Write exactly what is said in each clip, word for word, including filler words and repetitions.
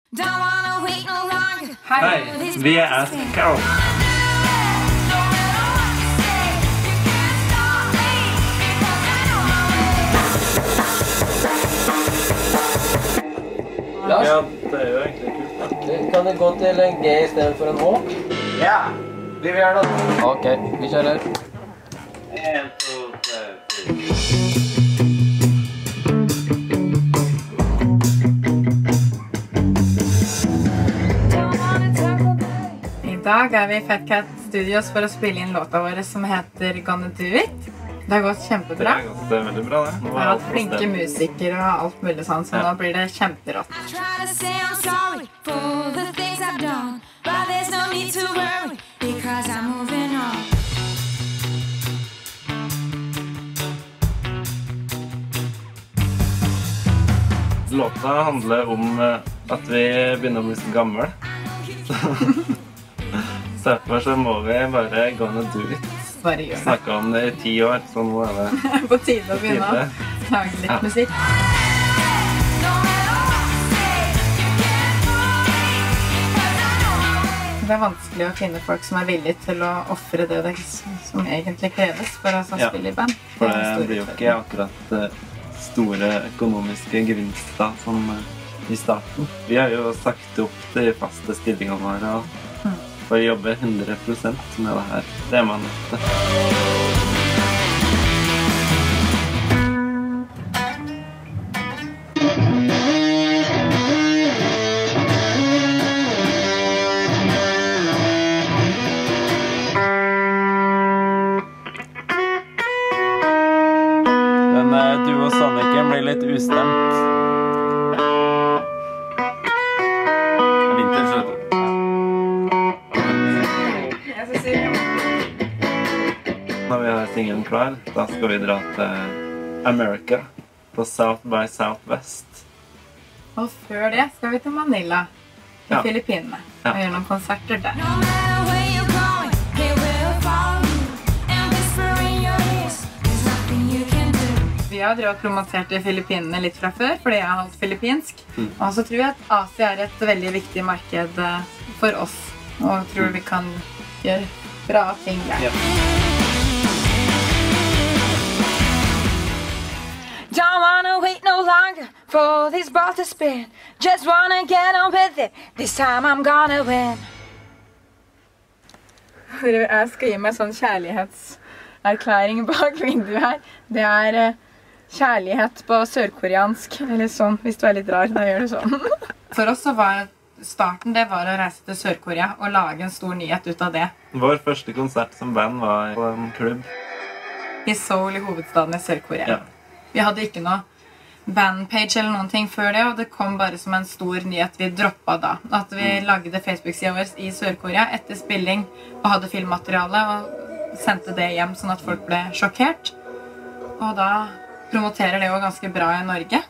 Hei, vi er Ask Carol. Lars? Ja, det er jo egentlig kult da. Kan det gå til en G i stedet for en H? Ja, vi vil gjøre det. Ok, vi kjører. En, to, tre, fire. I dag er vi i Fat Cat Studios for å spille inn låta våre som heter Gonna Do It. Det har gått kjempebra. Det har gått veldig bra det. Vi har hatt flinke musikere og alt mulig sånn, så nå blir det kjemperått. Låta handler om at vi begynner å bli så gamle. Så derfor så må vi bare gonna do it. Bare gjør det. Snakke om det i ti år, så nå er det På tide å begynne å lage litt Ja. musikk. Det er vanskelig å finne folk som er villige til å offre det, det som egentlig kreves for å Ja. spille i band. For er en det stor blir jo utfordring. ikke akkurat eh, store økonomiske gevinster som eh, i starten. Vi har jo sagt opp de faste stillingene våre og får jobbe hundre prosent med det her. Det er man nødt til. Den eh, duosonicen blir litt ustemt. Vinter, skjønner du. Når vi har singelen klar, da skal vi dra til America på South by Southwest. Og før det skal vi til Manila, i Ja. Filippinene, Ja. og gjøre noen konserter der. Vi har drevet og promotert i Filippinene litt fra før, fordi jeg har holdt filippinsk. Mm. Og så tror jeg at Asia er et veldig viktig marked eh, for oss, og tror vi kan gjøre bra ting der. Ja. Don't wanna wait no longer for this ball to spin. Just wanna get on with it. This time I'm gonna win. Jeg skal gi meg sånn kjærlighetserklæring bak vinduet her. Det er eh, kjærlighet på sørkoreansk, eller sånn, hvis du er litt rar, da gjør du sånn. For oss så var starten det var å reise til Sør-Korea og lage en stor nyhet ut av det. Vår første konsert som band var på en klubb. I Seoul, i hovedstaden i Sør-Korea. Ja. Vi hadde ikke noe bandpage eller noen ting før det, og det kom bare som en stor nyhet vi droppet da. At vi lagde Facebook-siden vår i Sør-Korea etter spilling og hadde filmmateriale og sendte det hjem sånn at folk ble sjokkert. Og da promoterer det jo ganske bra i Norge.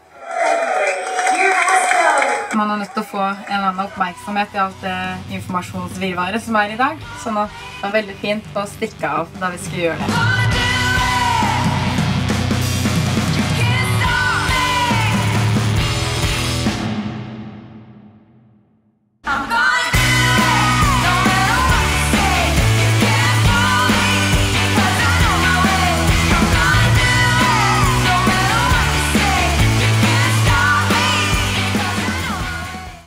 Man er nødt til å få en eller annen oppmerksomhet i alt det informasjonsvirvaret som er i dag. Sånn at det var veldig fint å stikke av da vi skulle gjøre det.